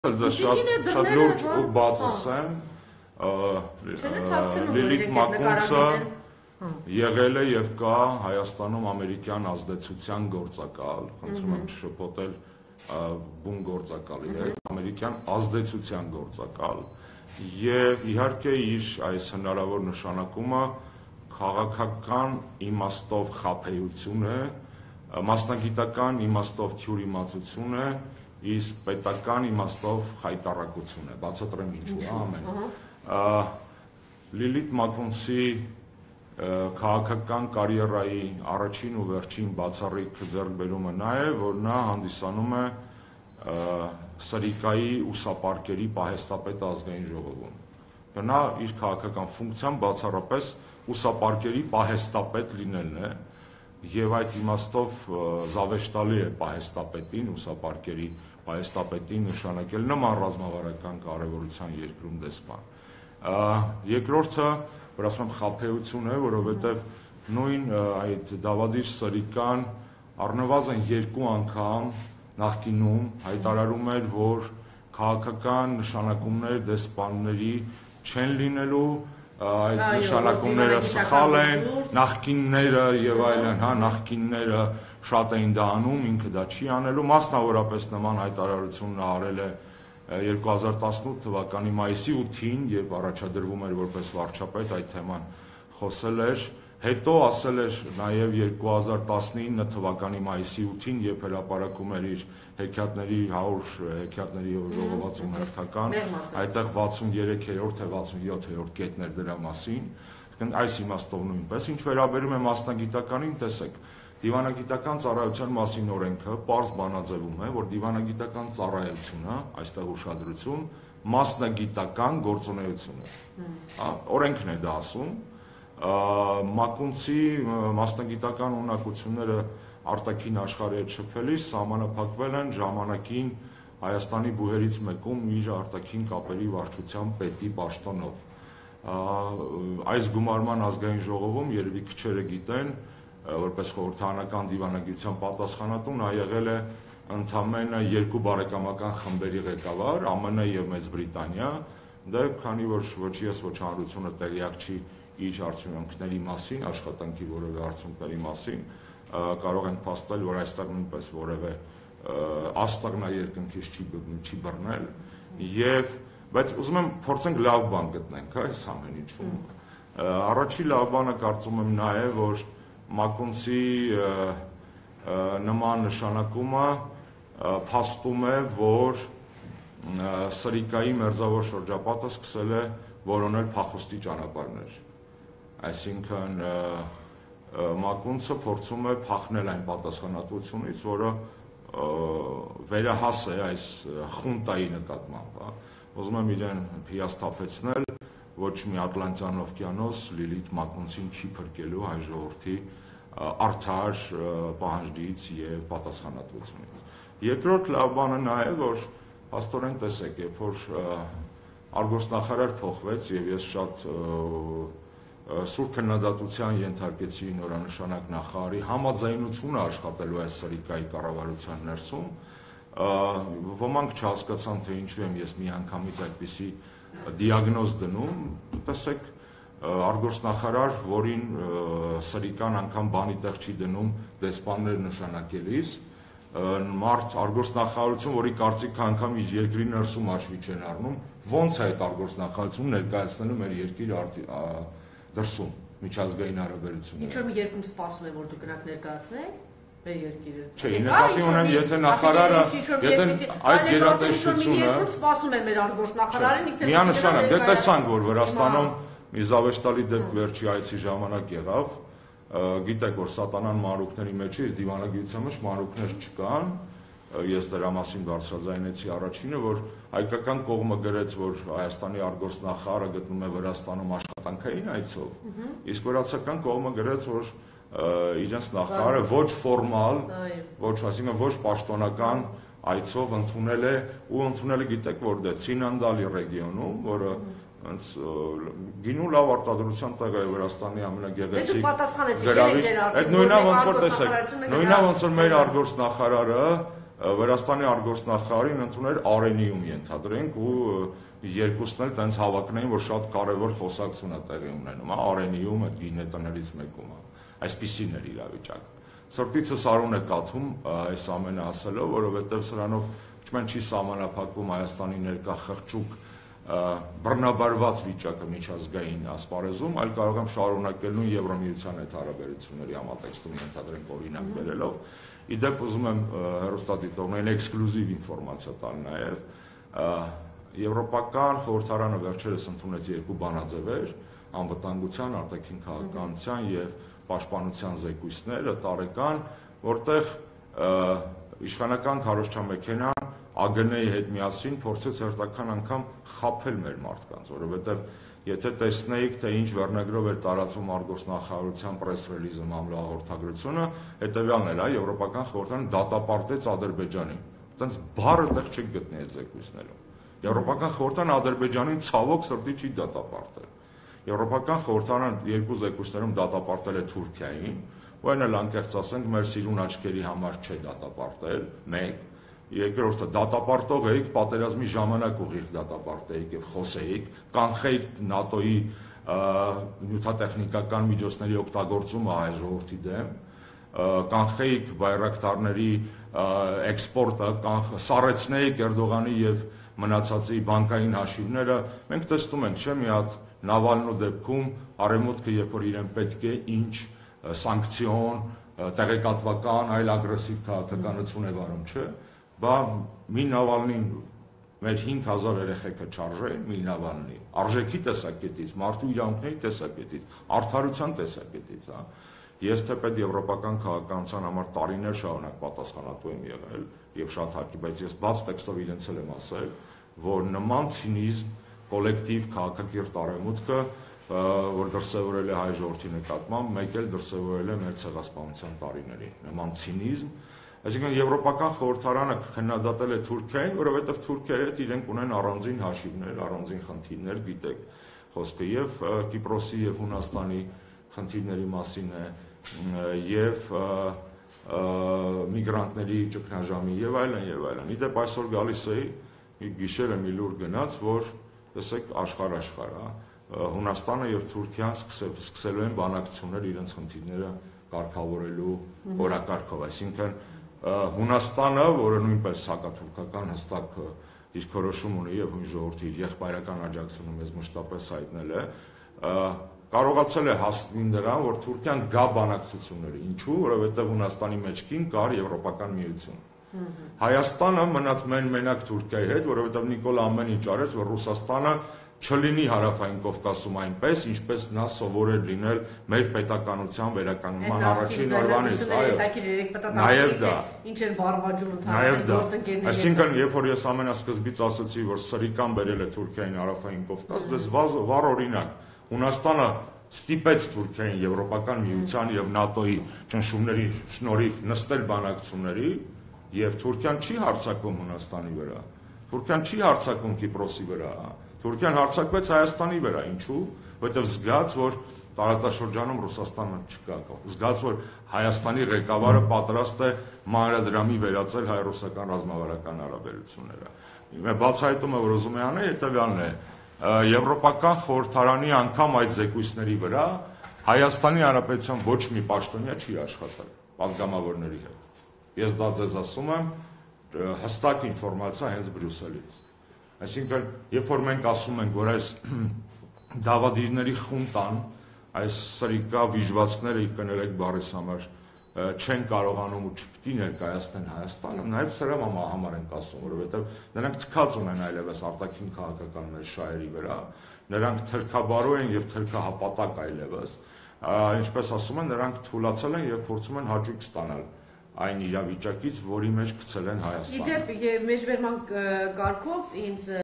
Շատ լուրջ ու բաց ասեմ, Լիլիթ Մակունցը եղել է եւ կա Հայաստանում ամերիկյան ազդեցության գործակալ, խնդրում եմ չշփոթել բուն գործակալի հետ, ամերիկյան ազդեցության գործակալ եւ իհարկե իր այս հնարավոր նշանակումը քաղաքական իմաստով խաբեություն է, մասնագիտական իմաստով թյուրիմացություն է, իսկ պետական իմաստով խայտառակություն է, բացատրեմ ինչու է ամեն։ Լիլիթ Մակունցի քաղաքական կարիերայի առաջին ու վերջին բացառիկ ձեռքբերումը նա է, որ նա հանդիսանում է Սրիկայի ուսապարկերի պահեստապետ ազգային ժողովում։ Նա իր քաղաքական ֆունկցիան բացառապես ուսապարկերի պահեստապետ լինելն է եւ այդ իմաստով զավեշտալի է պահեստապետին, ուսապարկերի պահեստապետին նշանակել նման ռազմավարական կարևորության երկրում դեսպան։ Երկրորդը, որ ասում եմ խաբեություն է, որովհետեւ նույն այդ Դավադիր Սրիկան առնվազն 2 անգամ նախկինում հայտարարում էր, որ քաղաքական նշանակումներ դեսպանների չեն լինելու, այդ նշանակումները սխալ են, նախկինները եւ այլն, նախկինները շատ էին դա անում, ինքը դա չի անելու, մասնավորապես նման հայտարարությունն արել է 2018 թվականի մայիսի 8-ին, երբ առաջադրվում էր որպես վարչապետ, այդ թեման խոսել էր, հետո ասել էր նաեւ 2019 թվականի մայիսի 8-ին, երբ հրապարակում էր իր հեքիաթների 100 հեքիաթների ժողովածուն հերթական, այդտեղ 63-րդ թե 67-րդ կետներ դրա մասին, այս իմաստով նույնպես, ինչ վերաբերում է մասնագիտականին, տեսեք, դիվանագիտական ծառայության մասին օրենքը պարզ բանաձևում է, որ դիվանագիտական ծառայությունը, այստեղ ուշադրություն, մասնագիտական գործունեություն է։ Օրենքն է դա ասում, Մակունցի մասնագիտական ունակությունները արտաքին աշխարհի հետ շփվելիս սահմանափակվել են ժամանակին Հայաստանի բուհերից մեկում իր արտաքին կապերի վարչության պետի պաշտոնով։ Այս գումարման ազգային ժողովում երևի քչերը գիտեն, որպես խորհրդարանական դիվանագիտության պատասխանատու նա եղել է ընդամենը 2 բարեկամական խմբերի ղեկավար, ԱՄՆ եւ Մեծ Բրիտանիա, դա քանի որ ոչ ես ոչ հանրությունը տեղյակ չի իր արդյունքների մասին, աշխատանքի որևէ արդյունքների մասին, կարող են փաստել, որ այստեղ նույնպես որևէ աստղնա երկնքից չի բռնել եւ բայց ուզում եմ փորձենք լավ բան գտնենք այս ամեն ինչում։ Առաջի լավ բանը կարծում եմ նա է, որ Մակունցի նման նշանակումը փաստում է, որ Սրիկայի մերձավոր շրջապատը սկսել է որոնել փախուստի ճանապարհներ։ Այսինքն Մակունցը փորձում է փախնել այն պատասխանատվությունից, որը վերահաս է այս խունտայի նկատմամբ։ Ուզում եմ իրեն հիասթափեցնել, ոչ մի Ատլանտյան օվկիանոս Լիլիթ Մակունցին չի փրկելու հայ ժողովրդի արդար պահանջից եւ պատասխանատվությունից։ Երկրորդ լավ բանը նա է, որ աստորեն տեսեք, երբ որ արգոսնախարար փոխվեց եւ ես շատ սուր քննադատության ենթարկեցի նորանշանակ նախարարի համաձայնությունը աշխատելու այս Սրիկայի կառավարության ներսում, ոմանք չհասկացան, թե ինչու եմ ես միանգամից այդպիսի դիագնոզ դնում, տեսեք, արգոսնախարար, որին Սրիկան անգամ բանի տեղ չի դնում դեսպաններ նշանակելիս, մարդ արգոսնախարարություն, որի կարծիքը անգամ իր երկրի ներսում հաշվի չեն առնում, ոնց է այդ արգոսնախարարությունը ներկայացնելու մեր երկրի դրսում միջազգային հարաբերությունները։ Ինչ որ մի երկում սպասում է, որ դուք գնաք ներկայացնեք մեր երկիրը։ Չէ, նկատի ունեմ, եթե նախարարը, եթե այդ գերատեսչությունը սպասում է մեր արգոսնախարարին, ինքն միանշանակ, դե տեսանք, որ Վրաստանում մի զավեշտալի դեպք վերջի այցի ժամանակ եղավ, գիտեք, որ սատանան մանրուքների մեջ է, դիվանագիտության մեջ մանրուքներ չկան, ես դրա մասին բարձրաձայնեցի առաջինը, որ հայկական կողմը գրեց, որ Հայաստանի արգոսնախարարը գտնում է Վրաստանում աշխատանքային այցով, իսկ վրացական կողմը գրեց, որ իրենց նախարարը ոչ ֆորմալ, ոչ, այսինքն ոչ պաշտոնական այցով ընդունել է, ու ընդունել է գիտեք որտե՞ղ Ցինանդալի ռեգիոնում, որը գինու լավ արտադրության տեղ է Վրաստանի ամենագեղեցիկ գրավիչ։ Այդ նույնա ոնց որ տեսեք, նույնա ոնց որ մեր արգոսնախարարը Վրաստանի արտգործնախարարին ընդունել Արենիում ենթադրենք ու երկուսն էլ տենց հավակնային, որ շատ կարևոր խոսակցություն է տեղի ունենում, Արենիում այդ գինետներից մեկում, այսպիսին էր իրավիճակը։ Սրտիցս արուն է կաթում այս ամենը ասելով, որովհետև սրանով ոչ չի սահմանափակվում Հայաստանի ներկա խղճուկ բռնաբարված վիճակը միջազգային ասպարեզում, այլ կարող եմ շարունակել նույն Եվրամիության հետ հարաբերությունների համատեքստում ենթադրենք օրինակ բերելով։ Իդեպ ուզում եմ հեռուստադիտողներին էքսկլյուզիվ ինֆորմացիա տալ նաև Եվրոպական խորհրդարանը վերջերս ընդունեց երկու բանաձևեր անվտանգության, արտաքին քաղաքականության եւ պաշտպանության զեկույցները տարեկան, որտեղ իշխանական քարոզչամեքենան ԱԳՆ-ի հետ միասին փորձեց հերթական անգամ խաբել մեր մարդկանց, որովհետև եթե տեսնեիք, թե ինչ վերնագրով էր տարածվում արտգործնախարարության պրես-ռելիզը մամլոյհաղորդագրությունը, հետևյալն էր, Եվրոպական խորհրդարանը դատապարտեց Ադրբեջանին։ Այդպես բառը տեղ չեք գտնի այդ զեկույցներում։ Եվրոպական խորհրդարանը Ադրբեջանին ցավոք սրտի չի դատապարտել։ Եվրոպական խորհրդարանը երկու զեկույցներում դատապարտել է Թուրքիային, ու այն էլ անկեղծ ասենք, մեր սիրուն աչքերի համար չէ դատապարտել, մեկ, երկրորդը դատապարտող էիք, պատերազմի ժամանակ ուղիղ դատապարտեիք եւ խոսեիք, կանխեիք ՆԱՏՕ-ի նյութատեխնիկական միջոցների օգտագործումը հայ ժողովրդի դեմ, կանխեիք բայրակտարների էքսպորտը, սառեցնեիք Էրդողանի եւ մնացածի բանկային հաշիվները, մենք տեսնում ենք, չէ՞ մի հատ Նավալնու դեպքում արևմուտքը երբ որ իրեն պետք է ինչ սանկցիոն, տեղեկատվական, այլ ագրեսիվ քաղաքականություն է վարում, չէ՞, բա մի Նավալնին մեր 5000 երեխեքը չարժե, մի Նավալնի, արժեքի տեսակետից, մարդու իրավունքների տեսակետից, արդարության տեսակետից, հա։ Ես թեպետ եվրոպական քաղաքականության համար տարիներ շարունակ պատասխանատու եմ եղել եւ շատ հաճախ, բայց ես բաց տեքստով իրենց էլ եմ ասել, որ նման ցինիզմ կոլեկտիվ քաղաքակիրթ արևմուտքը, որ դրսևորել է հայ ժողովրդի նկատմամբ, մեկ էլ դրսևորել է մեր ցեղասպանության տարիներին։ Նման ցինիզմ, այսինքն Եվրոպական խորհրդարանը քննադատել է Թուրքիային, որովհետև Թուրքիայի հետ իրենք ունեն առանձին հաշիվներ, առանձին խնդիրներ, գիտեք, խոսքը եւ Կիպրոսի եւ Հունաստանի խնդիրների մասին է, եւ միգրանտների ճգնաժամի եւ այլն եւ այլն։ Իդեպ այսօր գալիս էի, գիշերը մի լուր գնաց, որ տեսեք աշխարհ, Հունաստանը եւ Թուրքիան սկսելու են բանակցություններ իրենց խնդիրները կարգավորելու օրակարգով, այսինքն Հունաստանը, որը նույնպես հակաթուրքական հստակ դիրքորոշում ունի եւ հույն ժողովրդի իր եղբայրական աջակցությունը մեզ մշտապես հայտնել է, կարողացել է հասնել նրան, որ Թուրքիան գա բանակցությունների։ Ինչու՞, որովհետեւ Հունաստանի մեջքին կար Եվրոպական միություն։ Հայաստանը մնաց մենակ Թուրքիայի հետ, որովհետեւ Նիկոլ ամեն ինչ արեց, որ Ռուսաստանը չլինի հարավային Կովկասում այնպես, ինչպես նա սովորել լինել մեր պետականության վերականգնման առաջին օրվանից, Նաև դա, ինչ էր բարվաջուն ընդհանրապես, այսինքն, երբ որ ես ամենասկզբից ասացի, որ սրիկան բերել է Թուրքիային հարավային Կովկաս, դες վառ օրինակ, Հունաստանը ստիպեց Թուրքիային Եվրոպական միության եւ ՆԱՏՕ-ի ճնշումների շնորհիվ նստել բանակցությունների, եւ Թուրքիան չի հարձակվում Հունաստանի վրա, Թուրքիան չի հարձակվում Կիպրոսի վրա, Թուրքիան հարձակվեց Հայաստանի վրա, ինչու՞, որովհետև զգաց, որ տարածաշրջանում Ռուսաստանը չկա, զգաց, որ Հայաստանի ղեկավարը պատրաստ է մանրադրամի վերածել հայ-ռուսական ռազմավարական հարաբերությունները։ Բացահայտումը, որ ուզում է անել, հետևյալն է. Եվրոպական խորհրդարանի անգամ այդ զեկույցների վրա Հայաստանի Հանրապետության ոչ մի պաշտոնյա չի աշխատել պատգամավորների հետ։ Ես դա ձեզ ասում եմ, հստակ ինֆորմացիա հենց Բրյուսելից։ Այսինքն, երբ որ մենք ասում ենք, որ այս դավադիրների խունտան, այս սրիկա վիժվածքները կներեք բառիս համար չեն կարողանում ու չպիտի ներկայացնեն Հայաստանը, նաև սրա համար ենք ասում, որովհետև նրանք թքած ունեն այլևս արտաքին քաղաքական մեր շահերի վրա, նրանք թրքաբարո են եւ թրքահապատակ այլևս, ինչպես ասում են, նրանք թուլացել են եւ փորձում են հաճույք ստանալ այն իրավիճակից, որի մեջ գցել են Հայաստանը։ Իդեպ, մեջբերման կարգով ինձ